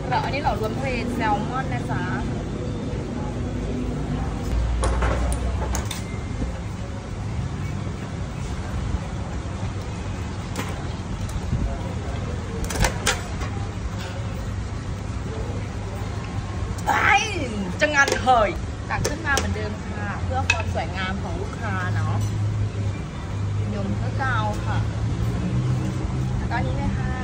เราอันนี้เรารวมทะเลแซลมอนนะจ๊ะจะงานเหยตักขึ้นมาเหมือนเดิมค่ะเพื่อความสวยงามของลูกค้าเนาะยมเพื่อเกาค่ะแล้วก็นี้เลยค่ะ